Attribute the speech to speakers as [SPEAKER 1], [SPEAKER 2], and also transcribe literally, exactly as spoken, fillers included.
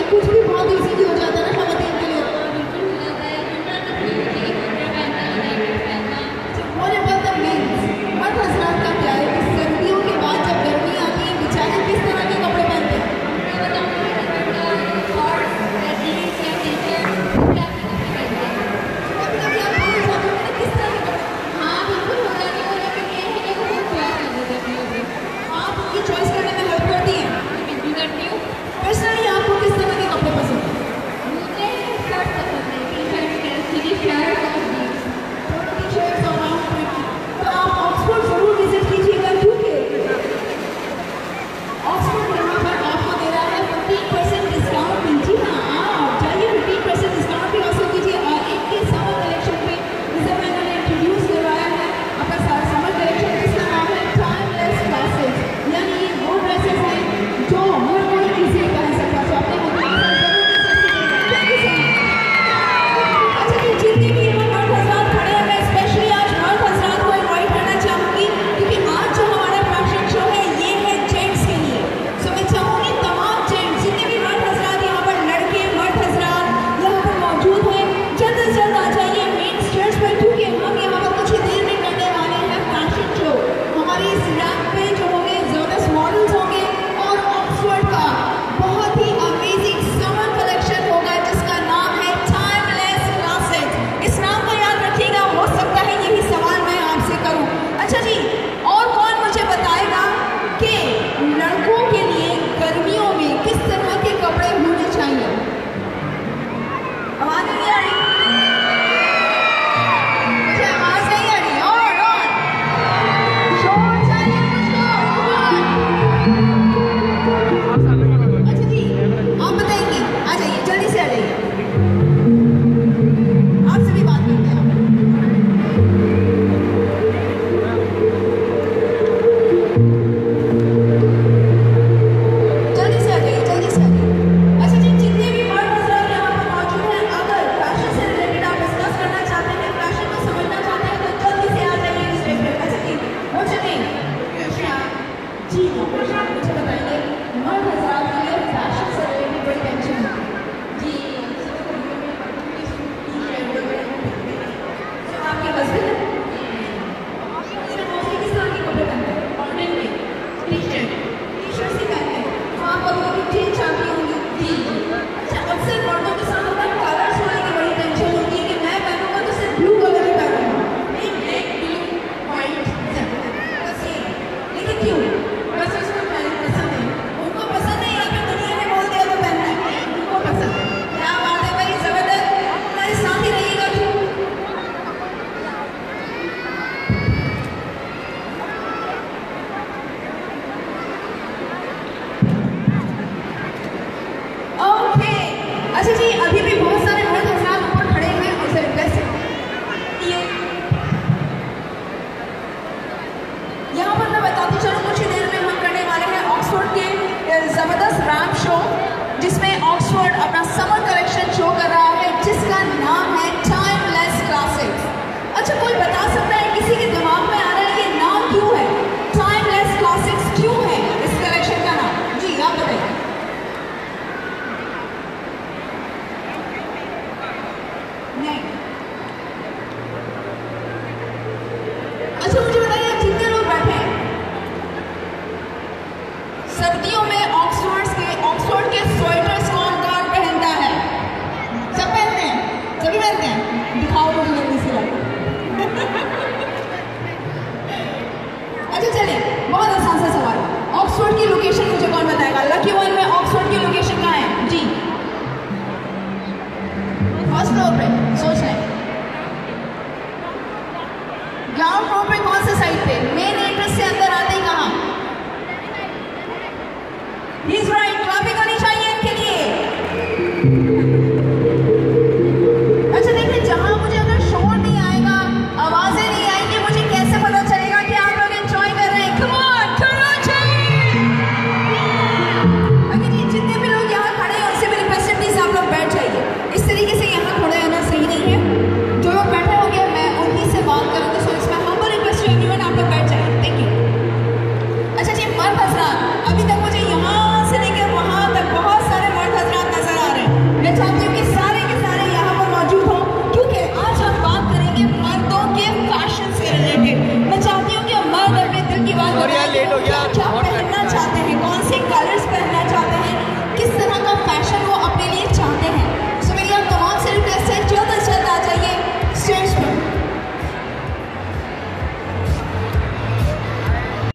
[SPEAKER 1] कुछ भी बहुत ईजी हो जाता है ना खवातीन के लिए। मुझे पता मीन्स मर्द हजरात का क्या है कि सर्दियों के बाद जब गर्मी आती है बेचारे किस तरह के कपड़े पहनते हैं? चॉइस करने में हेल्प करती है। करती हूँ। पर्सनली आपको किस तरह के कपड़े पसंद हैं? मुझे शर्ट पसंद है, टी-शर्ट, टी-शर्ट और जीन्स। टी-शर्ट्स और तो आप ऑक्सफोर्ड जरूर विजिट कीजिएगा क्योंकि ऑक्सफोर्ड यहाँ पर आपको दे रहा है फिफ्टीन परसेंट डिस्काउंट। जी हाँ, आप जाइए फिफ्टीन परसेंट डिस्काउंट भी हासिल कीजिए। और एक के समर कलेक्शन पे जिसे मैंने इंट्रोड्यूस करवाया है अपना समर कलेक्शन, जिसका नाम है टाइमलेस क्लासेस। यानी ये वो ड्रेसेस हैं जो हर कोई इजीली पहन सकता है। तो अपने अच्छा जी, जितने भी यहाँ मर्द हजरात खड़े हैं, मैं स्पेशली आज मर्द हजरात को इन्वाइट करना चाहूँगी क्योंकि आज जो हमारा फैशन शो है ये है जेंट्स के लिए। सो मैं चाहूँगी तमाम जेंट्स जितने भी मर्द हजरात यहाँ पर लड़के मर्द हजरात यहाँ पर मौजूद हैं, जल्द से जल्द आ जाइए मेन स्टेज पर क्योंकि हम यहाँ पर कुछ ही देर में करने वाले हैं फैशन शो। हमारे इस रैंप पे जो होंगे ज़बरदस्त मॉडल्स होंगे और ऑक्सफोर्ड का बहुत ही अमेजिंग समर कलेक्शन होगा जिसका नाम है टाइमलेस क्लासेस। इस नाम को याद रखिएगा। हो सकता है यही सवाल मैं आपसे करूं। अच्छा जी, और कौन मुझे बताएगा कि लड़कों के लिए गर्मियों में किस तरह के कपड़े होने चाहिए? आवाज नहीं आ रही? मुझे आवाज नहीं आ रही। और और शोर चाहिए मुझको। अच्छा जी, आप बताएंगे। आ जाइए, जल्दी से आ जाइए। आपसे भी बात करते हैं। जल्दी से आ जाइए, जल्दी से आ जाइए। अच्छा जी, जितने भी मर्द हजरात यहाँ पर मौजूद हैं, अगर फैशन से रिलेटेड आप डिस्कस करना चाहते हैं, फैशन को समझना चाहते हैं, तो जल्दी से आ जाइए इस स्टेज पे। अच्छा जी, मुझे नहीं जी हाँ, मुझे बताइए मर्द हजरात के लिए फैशन से रिलेटेड बड़ी टेंशन है जी। तो आपके हस्बैंड है मोस्टली किस तरह के कपड़े पहनते हैं? मॉडर्न में टी-शर्ट टी-शर्ट ही पहनते हैं। तो आप कभी कभी चेंज चाहती होंगी जी। अच्छा, अक्सर मर्दों के साथ होता है कलर्स होने की बड़ी टेंशन होती है कि मैं पहनूंगा तो सिर्फ ब्लू कलर ही पहनूंगा, नहीं ब्लैक ब्लू वाइट बस ये। लेकिन क्यों? बस उसको पसंद है, उनको पसंद है या फिर दुनिया ने बोल दिया तो पहनना है? उनको पसंद है। क्या बात है भाई, जबरदस्त। हमारे साथ ही रहिएगा क्यों? ओके, अच्छा जी, अभी भी बहुत सारे मर्द हजरात ऊपर खड़े हैं, उनसे रिक्वेस्ट है ये यहाँ पर मैं बताती चलूँ कुछ ही देर में हम करने वाले हैं ऑक्सफोर्ड के ज़बरदस्त रैंप शो जिसमें ऑक्सफोर्ड अपना समर कलेक्शन शो कर रहा है जिसका नाम है टाइमलेस क्लासेस। अच्छा, कोई बता सकता है, किसी के दिमाग में आ रहा है ये नाम क्यों है? टाइमलेस क्लासेस क्यों है इस कलेक्शन का नाम? जी आप बताइए। नहीं, अच्छा मुझे बताइए जितने लोग बैठे हैं सर्दियों में ऑक्सफोर्ड के ऑक्सफोर्ड के स्वेटर्स कौन कौन पहनता है? सब पहनते हैं? सभी पहनते हैं? दिखाओ मुझे जल्दी से। अच्छा चलिए, बहुत आसान सा सवाल। ऑक्सफोर्ड की लोकेशन मुझे कौन बताएगा? लकी वन में ऑक्सफोर्ड की लोकेशन कहाँ है? जी फर्स्ट फ्लोर पे, सोच लें। ग्राउंड फ्लोर पे कौन से साइड पे? मेन एंट्रेंस से अंदर आते ही कहाँ? He's right, क्लैपिंग होनी चाहिए इनके लिए। अच्छा देखिए, जहाँ मुझे अगर शोर नहीं आएगा, आवाजें नहीं आएंगी, मुझे कैसे पता चलेगा कि आप लोग एंजॉय कर रहे हैं? Come on, Karachi!
[SPEAKER 2] लेट हो गया,
[SPEAKER 1] क्या पहनना चाहते हैं, कौन से कलर्स पहनना चाहते हैं, किस तरह का फैशन